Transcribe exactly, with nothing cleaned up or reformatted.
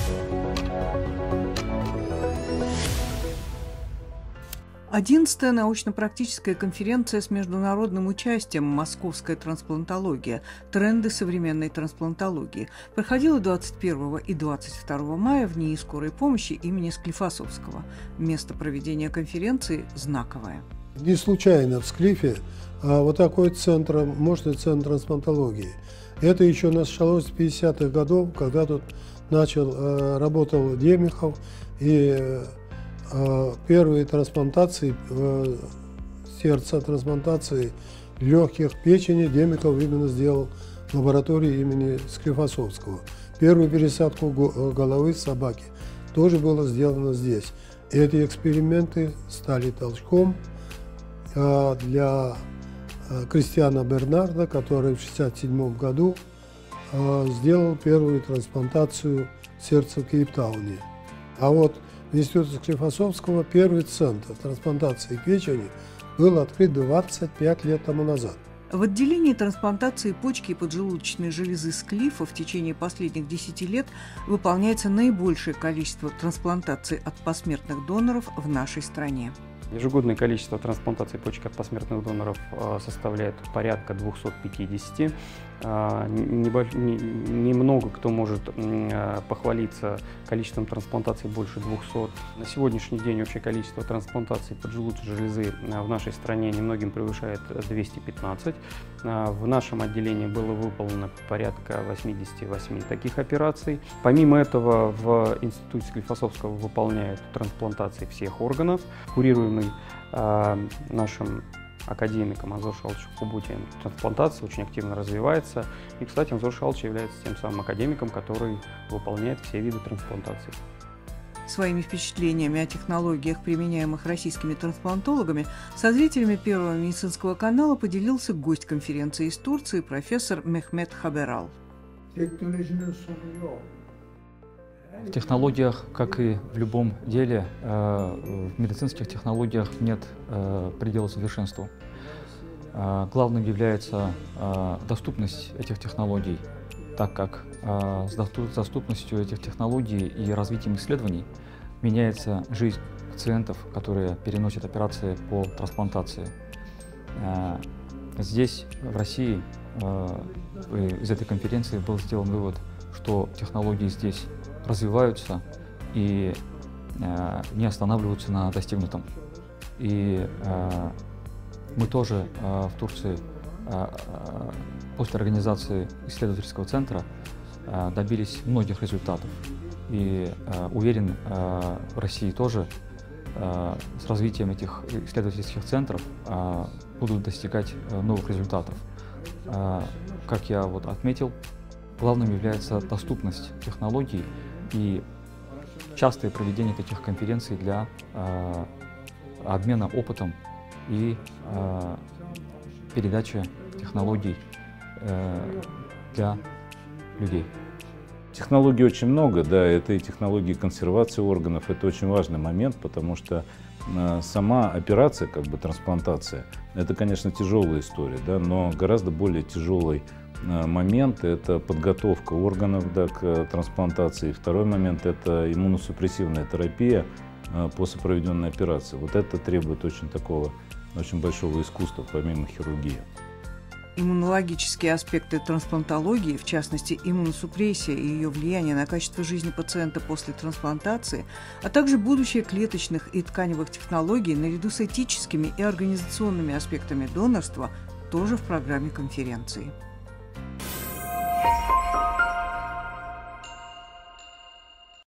Одиннадцатая научно-практическая конференция с международным участием «Московская трансплантология. Тренды современной трансплантологии» проходила двадцать первого и двадцать второго мая в НИИ скорой помощи имени Склифосовского. Место проведения конференции знаковое. Не случайно в Склифе а вот такой центр, мощный центр трансплантологии. Это еще началось с пятидесятых годов, когда тут начал, работал Демихов, и первые трансплантации сердца, трансплантации легких, печени Демиков именно сделал в лаборатории имени Склифосовского. Первую пересадку головы собаки тоже было сделано здесь. И эти эксперименты стали толчком для Кристиана Бернарда, который в шестьдесят седьмом году сделал первую трансплантацию сердца в Кейптауне. А вот в институте Склифосовского первый центр трансплантации печени был открыт двадцать пять лет тому назад. В отделении трансплантации почки и поджелудочной железы Склифа в течение последних десяти лет выполняется наибольшее количество трансплантаций от посмертных доноров в нашей стране. Ежегодное количество трансплантаций почек от посмертных доноров составляет порядка двухсот пятидесяти. Немного кто может похвалиться количеством трансплантаций больше двухсот. На сегодняшний день общее количество трансплантаций поджелудочной железы в нашей стране немногим превышает двести пятнадцать. В нашем отделении было выполнено порядка восьмидесяти восьми таких операций. Помимо этого, в институте Склифосовского выполняют трансплантации всех органов, курируемый нашим академиком Анзор Шаловичем Хубутием. Трансплантация очень активно развивается. И, кстати, Анзор Шалович является тем самым академиком, который выполняет все виды трансплантаций. Своими впечатлениями о технологиях, применяемых российскими трансплантологами, со зрителями Первого медицинского канала поделился гость конференции из Турции профессор Мехмет Хаберал. В технологиях, как и в любом деле, в медицинских технологиях нет предела совершенству. Главным является доступность этих технологий, так как с доступностью этих технологий и развитием исследований меняется жизнь пациентов, которые переносят операции по трансплантации. Здесь, в России, из этой конференции был сделан вывод, что технологии здесь развиваются и э, не останавливаются на достигнутом. И э, мы тоже э, в Турции э, после организации исследовательского центра э, добились многих результатов. И э, уверен, э, в России тоже э, с развитием этих исследовательских центров э, будут достигать э, новых результатов. Э, как я вот отметил, главным является доступность технологий и частое проведение таких конференций для э, обмена опытом и э, передачи технологий э, для людей. Технологий очень много, да, это и технологии консервации органов, это очень важный момент, потому что э, сама операция, как бы трансплантация, это, конечно, тяжелая история, да, но гораздо более тяжелый момент – это подготовка органов, да, к трансплантации. Второй момент – это иммуносупрессивная терапия после проведенной операции. Вот это требует очень такого, очень большого искусства, помимо хирургии. Иммунологические аспекты трансплантологии, в частности иммуносупрессия и ее влияние на качество жизни пациента после трансплантации, а также будущее клеточных и тканевых технологий наряду с этическими и организационными аспектами донорства, тоже в программе конференции.